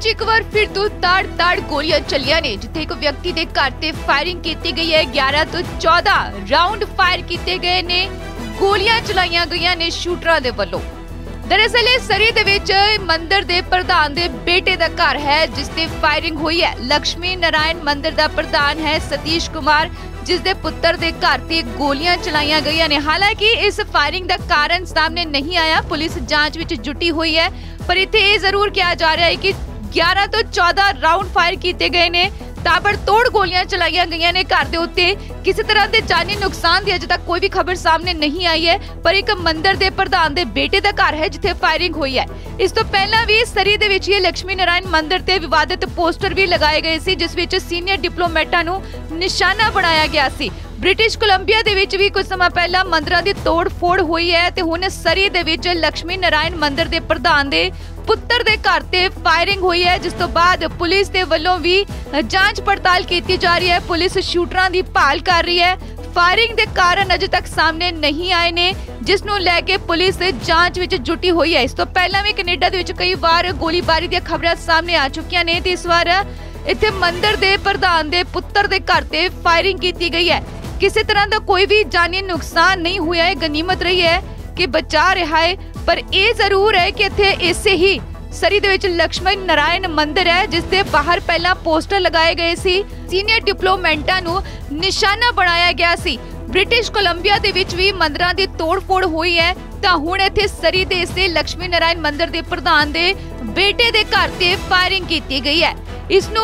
ਵਿੱਚ ਇੱਕ ਵਾਰ ਫਿਰ ਤੋਂ ਤਾੜ ਗੋਲੀਆਂ ਚੱਲੀਆਂ ਨੇ, ਜਿੱਥੇ ਇੱਕ ਵਿਅਕਤੀ ਦੇ ਘਰ ਤੇ ਫਾਇਰਿੰਗ ਕੀਤੀ ਗਈ ਹੈ। 11 ਤੋਂ 14 ਰਾਉਂਡ ਫਾਇਰ ਕੀਤੇ ਗਏ ਨੇ, ਗੋਲੀਆਂ ਚਲਾਈਆਂ ਗਈਆਂ ਨੇ ਸ਼ੂਟਰਾਂ ਦੇ ਵੱਲੋਂ। दरअसल सरी दे विच मंदिर दे प्रधान दे बेटे दा घर है, जिस ते फायरिंग हुई है। लक्ष्मी नारायण मंदिर दा प्रधान है सतीश कुमार, जिस दे पुत्र दे घर ते गोलियां चलाईयां गईयां ने। हालांकि इस फायरिंग दा कारण सामने नहीं आया, पुलिस जांच विच जुटी हुई है, पर इत्थे ये जरूर कहा जा रहा है कि 11 तो 14 राउंड फायर किए गए ने, ताबड़तोड़ गोलियां चलाईयां गईयां ने घर दे उत्ते। किसी तरह के जानी नुकसान की अजे तक कोई भी खबर सामने नहीं आई है, पर एक मंदिर के प्रधान के बेटे का घर है जिथे फायरिंग हुई है। इस तो पहला भी सरी दे विच लक्ष्मी नारायण मंदिर ते विवादित पोस्टर भी लगाए गए सी, जिस विच सीनियर डिप्लोमेटा नूं निशाना बनाया गया सी। ब्रिटिश कोलंबिया दे विच भी कुछ समय पहला मंदिरां दी तोड़ फोड़ हुई है, ते हुण सरी दे विच लक्ष्मी नारायण मंदिर के प्रधान दे पुत्र दे घर ते फायरिंग हुई है, जिस तो बाद पुलिस दे वल्लों भी जांच पड़ताल की जा रही है। पुलिस शूटरां दी भाल कर रही है। फायरिंग दे कारण अजे तक सामने नहीं आए ने, जिस नूं लैके पुलिस जांच विच जुटी हुई है। इस तो पहला भी कनेडा दे विच कई बार गोलीबारी दी खबरां सामने आ चुकियां ने, ते इस बार इत्थे मंदिर दे प्रधान दे पुत्र दे घर ते फायरिंग की गई है। किसी तरह का कोई भी जानी नुकसान नहीं हुआ है, गनीमत रही है कि बचा रहा है। पर यह जरूर है कि इत्थे इसे ही सरी दे विच लक्ष्मी नारायण मंदिर है, जिस दे बाहर पहला पोस्टर लगाए गए सी, सीनियर डिप्लोमेटा नूं निशाना बनाया गया सी। ब्रिटिश कोलंबिया दे विच भी मंदिरां दी तोड़-फोड़ हुई है, तां हुण इत्थे सरी दे इसे लक्ष्मी नारायण मंदिर दे प्रधान दे बेटे दे घर ते फायरिंग कीती गई है। इसनूं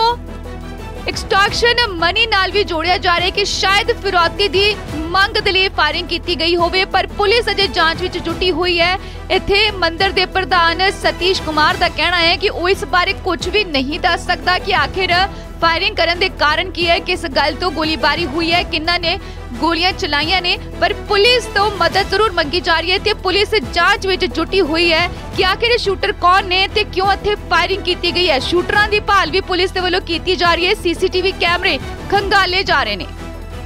एक्सटॉर्शन मनी नाल भी जोड़िया जा रहा है कि शायद फिरौती दी मंग दे लई फायरिंग की गई होवे, पर पुलिस अजे जांच विच जुटी हुई है। इत्थे मंदिर दे प्रधान सतीश कुमार दा कहना है कि वो इस बारे कुछ भी नहीं दस सकता कि आखिर फायरिंग करने के कारण की है, किस गल तो गोलीबारी हुई है, किन्ना ने गोलियां चलाईयां ने। पर पुलिस तो मदद जरूर मंगी जा रही है, ते पुलिस जांच विच जुटी हुई है कि आखिर शूटर कौन ने ते क्यों इत्थे फायरिंग की गई है। शूटरां दी भाल भी पुलिस दे वल्लों कीती जा रही है, सीसीटीवी कैमरे खंगाले जा रहे ने।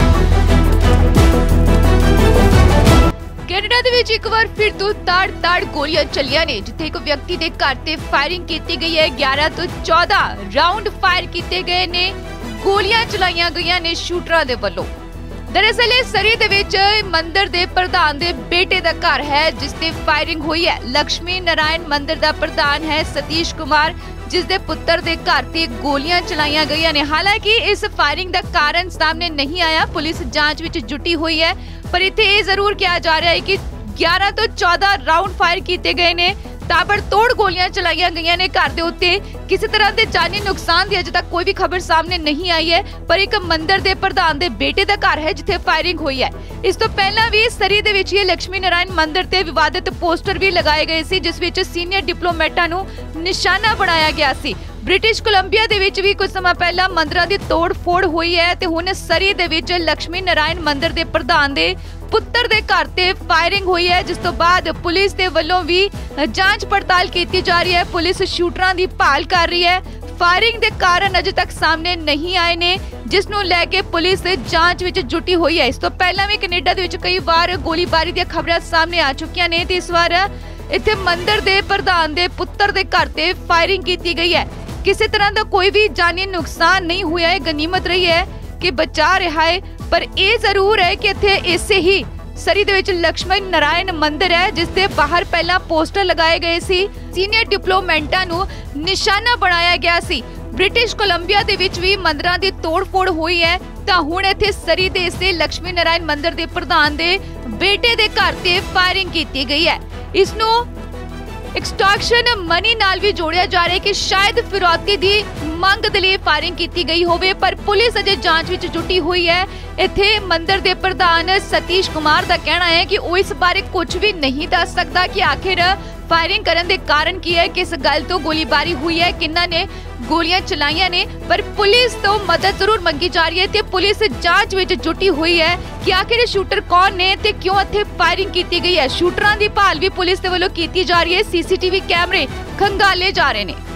कनाडा दे विच एक बार फिर तो ताड़ गोलियां चलियां ने, जिथे एक व्यक्ति के घर ते फायरिंग की गई है। 11 तो 14 राउंड फायर किए गए ने, गोलियां चलाईयां गईयां ने शूटरां दे वल्लों। दरअसल सरी दे विच मंदिर दे प्रधान दे बेटे का घर है, जिस ते फायरिंग हुई है। लक्ष्मी नारायण मंदिर का प्रधान है सतीश कुमार, जिस दे पुत्र दे घर ते गोलियां चलाईयां गईयां ने। हालांकि इस फायरिंग का कारण सामने नहीं आया, पुलिस जांच विच जुटी हुई है, पर इत्थे ये जरूर कहा जा रहा है कि 11 तो 14 राउंड फायर किए गए ने, ताबड़तोड़ गोलियां चलाईयां गईयां ने घर दे उत्ते। किसी तरह के जानी नुकसान की अजे तक कोई भी खबर सामने नहीं आई है, पर एक मंदिर के प्रधान दे बेटे का घर है जिथे फायरिंग हुई है। इस तो पहला भी सरी दे विच लक्ष्मी नारायण मंदिर ते विवादित पोस्टर भी लगाए गए सी, जिस विच सीनियर डिप्लोमेटा नूं निशाना बनाया गया सी। ब्रिटिश कोलंबिया दे विच भी कुछ समय पहला मंदिरां दी तोड़ फोड़ हुई है, ते हुण सरी दे विच लक्ष्मी नारायण मंदिर के प्रधान दे पुत्र दे घर ते फायरिंग हुई है, जिस तो बाद पुलिस दे वल्लों भी जांच पड़ताल की जा रही है। पुलिस शूटरां दी भाल कर रही है। फायरिंग दे कारण अजे तक सामने नहीं आए ने, जिस नूं लैके पुलिस जांच विच जुटी हुई है। इस तो पहला भी कनेडा दे विच कई बार गोलीबारी दी खबरां सामने आ चुकियां ने, ते इस बार इत्थे मंदिर दे प्रधान दे पुत्र दे घर ते फायरिंग की गई है। किसी तरह का कोई भी जानी नुकसान नहीं हुआ है, गनीमत रही है कि बचा रहा है। पर यह जरूर है कि इत्थे इसे ही सरी दे विच लक्ष्मी नारायण मंदिर है, जिस दे बाहर पहला पोस्टर लगाए गए सी, सीनियर डिप्लोमेटा नूं निशाना बनाया गया सी। ब्रिटिश कोलंबिया दे विच भी मंदिरां दी तोड़ फोड़ हुई है, तां हुण इत्थे सरी दे इसे लक्ष्मी नारायण मंदिर के प्रधान दे बेटे दे घर ते फायरिंग की गई है। इसनूं एक्सटॉर्शन मनी नाल भी जोड़िया जा रहा है कि शायद फिरौती दी मंग दे लई फायरिंग की गई होवे, पर पुलिस अजे जांच विच जुटी हुई है। इत्थे मंदिर दे प्रधान सतीश कुमार दा कहना है कि वो इस बारे कुछ भी नहीं दस सकता कि आखिर फायरिंग करने के कारण की है, किस गल तो गोलीबारी हुई है, किन्ना ने गोलियां चलाईयां ने। पर पुलिस तो मदद जरूर मंगी जा रही है, ते पुलिस जांच विच जुटी हुई है कि आखिर शूटर कौन ने ते क्यों इत्थे फायरिंग की गई है। शूटरां दी भाल भी पुलिस दे वल्लों कीती जा रही है, सीसीटीवी कैमरे खंगाले जा रहे ने।